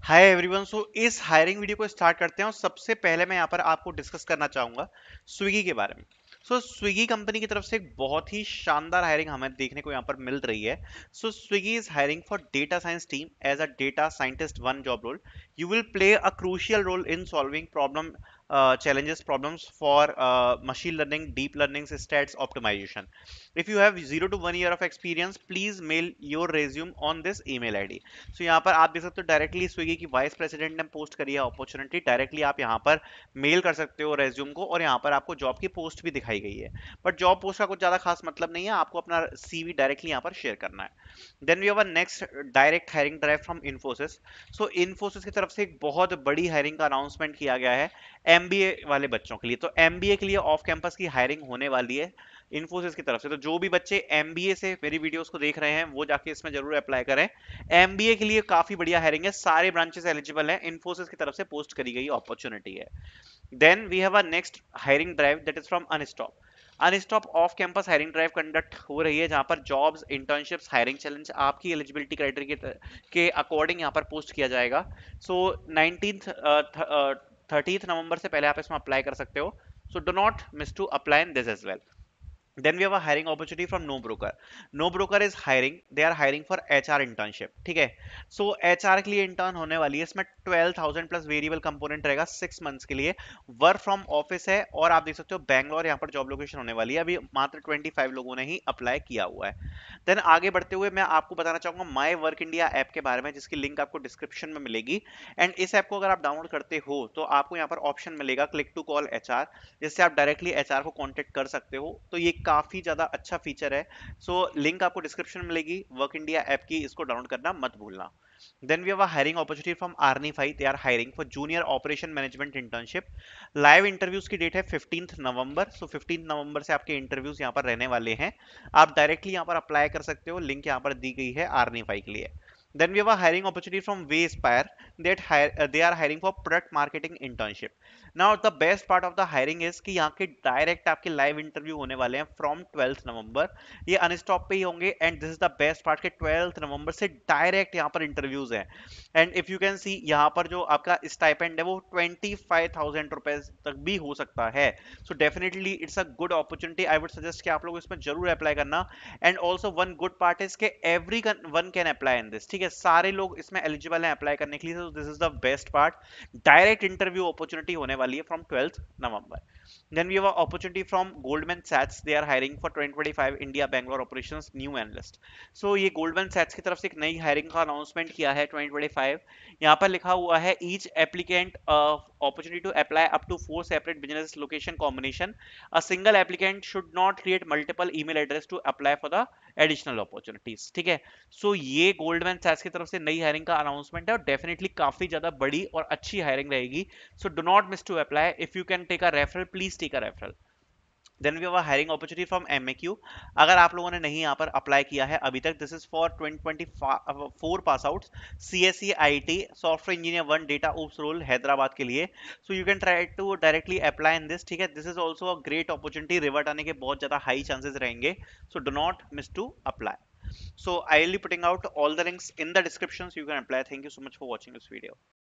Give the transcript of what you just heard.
Hi everyone. सो इस hiring video को start करते हैं और सबसे पहले मैं यहाँ पर आपको डिस्कस करना चाहूंगा स्विगी के बारे में। सो स्विगी कंपनी की तरफ से एक बहुत ही शानदार हायरिंग हमें देखने को यहाँ पर मिल रही है। So Swiggy is hiring for data science team as a data scientist one job role. You will play a crucial role in solving problem challenges problems for machine learning, deep learning, stats optimization. If you have 0 to 1 year of experience, please mail your resume on this email id. So यहाँ पर आप देख सकते हो directly Swiggy की vice president ने post करी है अपॉर्चुनिटी। डायरेक्टली आप यहाँ पर मेल कर सकते हो रेज्यूम को और यहाँ पर आपको जॉब की पोस्ट भी दिखाई गई है। बट जॉब पोस्ट का कुछ ज्यादा खास मतलब नहीं है, आपको अपना सीवी डायरेक्टली यहाँ पर शेयर करना है। Then we have a next direct hiring drive from Infosys. So Infosys की तरफ से एक बहुत बड़ी हायरिंग का अनाउंसमेंट किया गया है एमबीए वाले बच्चों के लिए। तो एमबीए के लिए ऑफ कैंपस की हायरिंग होने वाली है इन्फोसिस की तरफ से। तो जो भी बच्चे एमबीए से मेरी वीडियोस को देख रहे हैं वो जाके इसमें जरूर अप्लाई करें। एमबीए के लिए काफी बढ़िया हायरिंग है, सारे ब्रांचेस एलिजिबल हैं, इन्फोसिस की तरफ से पोस्ट करी गई अपॉर्चुनिटी है। Then we have a next hiring drive that is from Unstop. Unstop off campus hiring drive conduct हो रही है जहां पर जॉब्स, इंटर्नशिप्स, हायरिंग चैलेंज आपकी एलिजिबिलिटी क्राइटेरिया के अकॉर्डिंग यहां पर पोस्ट किया जाएगा। सो 19th 30th नवंबर से पहले आप इसमें अप्लाई कर सकते हो। So do not miss to apply in this as well. Then we have a hiring opportunity from No Broker. No Broker is hiring. They are hiring for HR internship. ठीक है। So HR के लिए intern होने वाली है, इसमें 12,000 plus variable component रहेगा 6 months के लिए। वर्क फ्रॉम ऑफिस है और आप देख सकते हो बैंगलोर यहाँ पर जॉब लोकेशन होने वाली है। अभी मात्र 25 लोगों ने ही अप्लाई किया हुआ है। देन आगे बढ़ते हुए मैं आपको बताना चाहूंगा माई वर्क इंडिया ऐप के बारे में, जिसकी लिंक आपको डिस्क्रिप्शन में मिलेगी। एंड इस ऐप को अगर आप डाउनलोड करते हो तो आपको यहाँ पर ऑप्शन मिलेगा क्लिक टू कॉल एचआर, जिससे आप डायरेक्टली एचआर को कांटेक्ट कर सकते हो। तो ये काफी ज्यादा अच्छा फीचर है। सो लिंक आपको डिस्क्रिप्शन में मिलेगी वर्क इंडिया ऐप की, इसको डाउनलोड करना मत भूलना। Then we have a hiring opportunity from Arnify. They are hiring for junior operation management internship. Live interviews की डेट है 15th नवंबर। सो 15th नवंबर से आपके इंटरव्यूज यहाँ पर रहने वाले हैं। आप डायरेक्टली यहाँ पर अप्लाई कर सकते हो, लिंक यहाँ पर दी गई है आर्निफाई के लिए। Then we have a hiring opportunity from Wayspire that they are hiring for product marketing internship. Now the best part of the hiring is कि यहाँ के डायरेक्ट आपके लाइव इंटरव्यू होने वाले हैं फ्रॉम 12th नवंबर। ये अनस्टॉप पे ही होंगे and this is the best part के 12th नवंबर से डायरेक्ट यहाँ पर इंटरव्यूज हैं। And if you can see यहाँ पर जो आपका स्टाइपेंड है वो 25,000 रुपए तक भी हो सकता है। So definitely it's a good opportunity. I would suggest कि आप लोग इसमें जरूर अप्लाई करना। And also one good part is के every one can apply in this. ठीक है, सारे लोग इसमें एलिजिबल हैं अप्लाई करने के लिए। This is the best part. Direct interview opportunity होने वाली है फ्रॉम 12th नवंबर। Then we have an opportunity from Goldman Sachs. They are hiring for 2025 India Bangalore operations new analyst. So ये Goldman Sachs की तरफ से एक नई हायरिंग का अनाउंसमेंट किया है 2025। यहाँ पर लिखा हुआ है each applicant opportunity to apply up to 4 separate business location combination. A single applicant should not create multiple email address to apply for the additional opportunities. ठीक है। सो ये गोल्डमैन सैक्स की तरफ से नई हायरिंग का अनाउंसमेंट है और डेफिनेटली काफी ज्यादा बड़ी और अच्छी हायरिंग रहेगी। So do not miss to apply. If you can take a referral, please take a referral. Then we have a hiring opportunity from MAQ. अगर आप लोगों ने नहीं यहाँ पर अप्लाई किया है अभी तक, this is for 2024 pass out CSC IT software engineer one data ops role Hyderabad के लिए। So you can try to directly apply in this. ठीक है, this is also a great opportunity. Revert आने के बहुत ज्यादा हाई चांसेस रहेंगे। So do not miss to apply. So I will be putting out all the links in the description so you can apply. Thank you so much for watching this video.